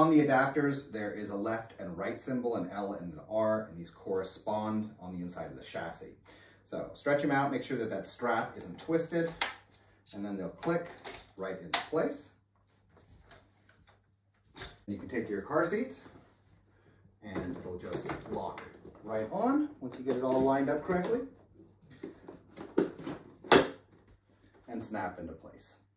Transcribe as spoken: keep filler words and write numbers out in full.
on the adapters, there is a left and right symbol, an L and an R, and these correspond on the inside of the chassis. So stretch them out, make sure that that strap isn't twisted, and then they'll click right into place. You can take your car seat and it'll just lock right on once you get it all lined up correctly and snap into place.